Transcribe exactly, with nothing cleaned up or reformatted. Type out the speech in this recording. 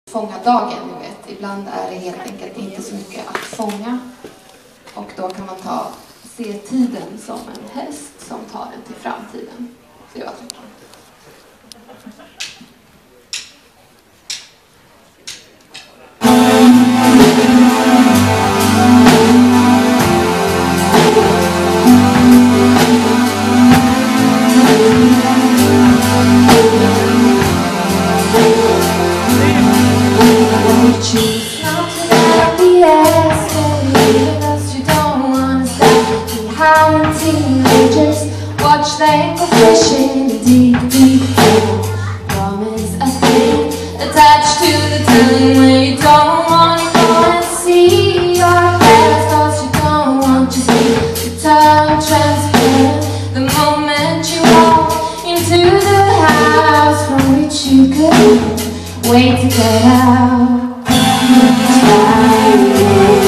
fånga dagen, ni vet. Ibland är det helt enkelt inte så mycket att fånga. Och då kan man ta, se tiden som en häst som tar den till framtiden. Så jag tycker. Choose not to have the ass, you don't want to stop behind teenagers. Watch them go fishing deep, deep down. Promise a thing attached to the tongue when you don't want to go and see your past, cause you don't want to see the tongue transparent. The moment you walk into the house from which you could wait to get out. Try